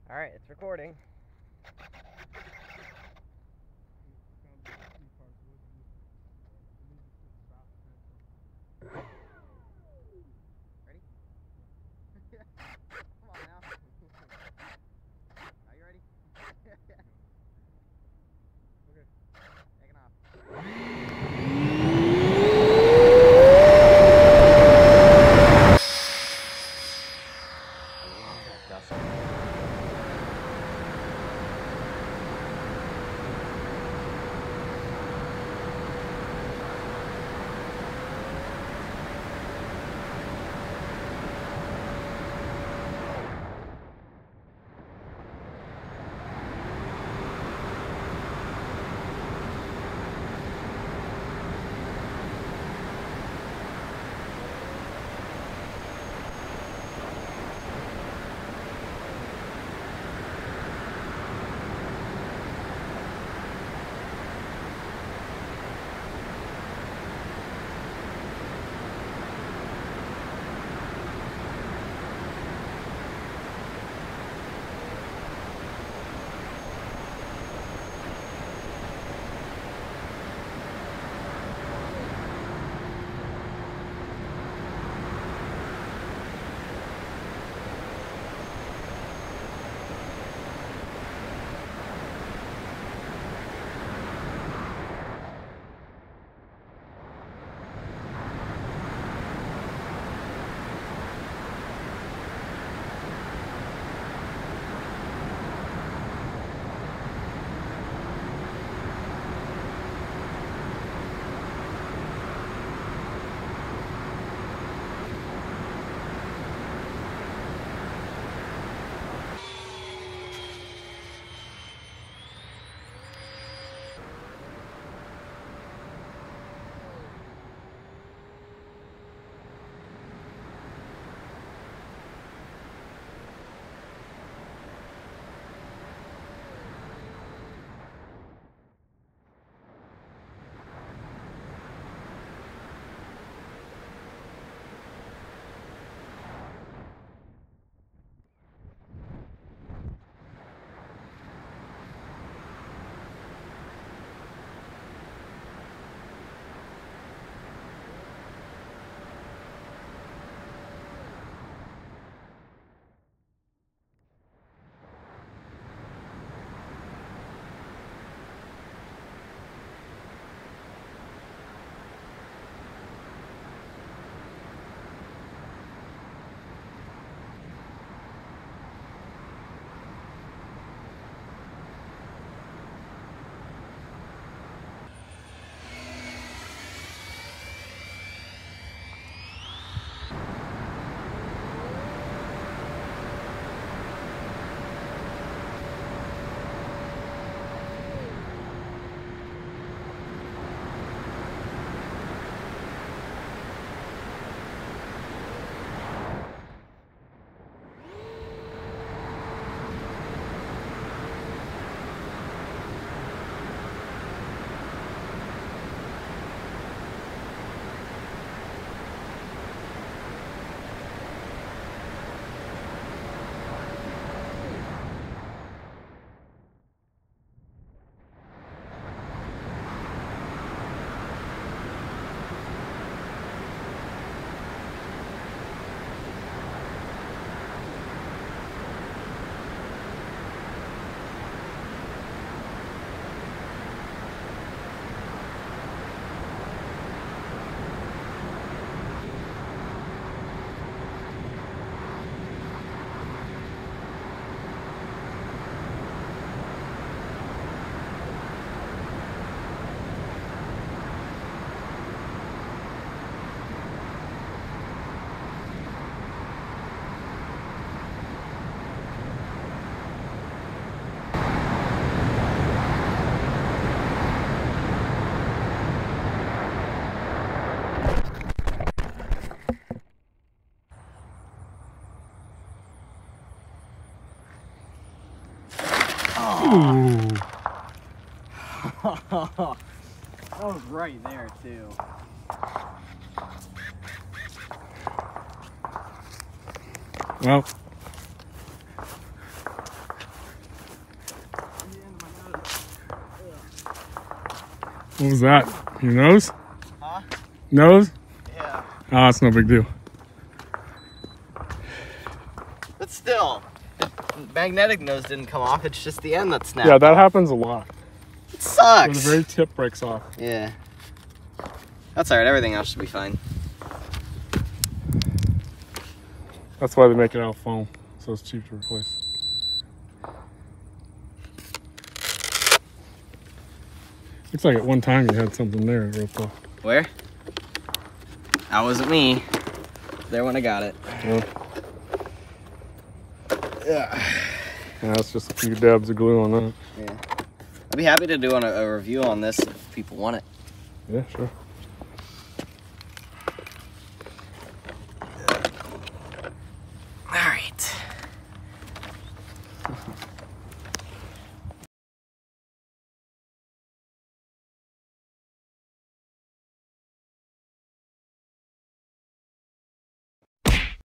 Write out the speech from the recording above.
Alright, it's recording. Ready? Come on now. Are you ready? Okay. Taking off. Ooh. That was right there too. Well, What was that? Your nose? Huh? Nose? Yeah. Ah, it's no big deal. But still, the magnetic nose didn't come off. It's just the end that snapped. Yeah, that happens a lot. It sucks. The very tip breaks off. Yeah. That's alright. Everything else should be fine. That's why they make it out of foam, so it's cheap to replace. Looks like at one time you had something there real close. Where? That wasn't me. There when I got it. Yeah. Yeah. Yeah, that's just a few dabs of glue on that. Yeah. I'd be happy to do a review on this if people want it. Yeah, sure.